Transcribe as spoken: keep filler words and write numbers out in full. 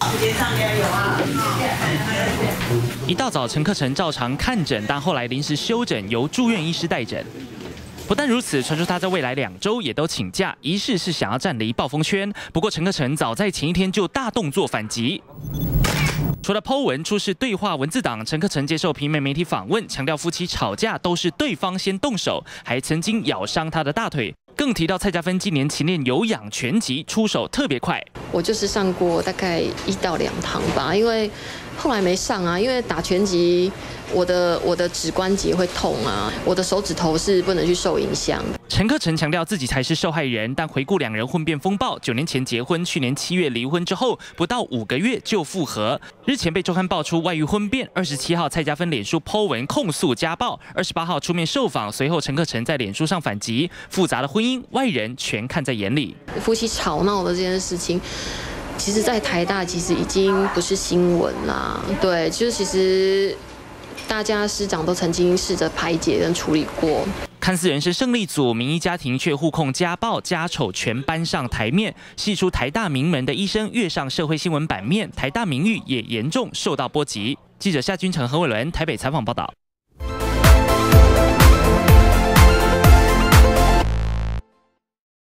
一大早，陈克诚照常看诊，但后来临时休诊，由住院医师代诊。不但如此，传出他在未来两周也都请假，疑似是想要站离暴风圈。不过，陈克诚早在前一天就大动作反击。 除了 po 文出示对话文字档，陈克诚接受平面媒体访问，强调夫妻吵架都是对方先动手，还曾经咬伤他的大腿。更提到蔡家芬今年勤练有氧拳击，出手特别快。 我就是上过大概一到两堂吧，因为后来没上啊，因为打拳击，我的我的指关节会痛啊，我的手指头是不能去受影响。 陈克诚强调自己才是受害人，但回顾两人婚变风暴，九年前结婚，去年七月离婚之后，不到五个月就复合。日前被周刊爆出外遇婚变，二十七号蔡家芬脸书 po 文控诉家暴，二十八号出面受访，随后陈克诚在脸书上反击，复杂的婚姻外人全看在眼里。 夫妻吵闹的这件事情，其实在台大其实已经不是新闻啦，对，就是其实大家师长都曾经试着排解跟处理过。 看似人生胜利组，名医家庭却互控家暴、家丑全搬上台面，系出台大名门的医生跃上社会新闻版面，台大名誉也严重受到波及。记者夏君成、何伟伦台北采访报道。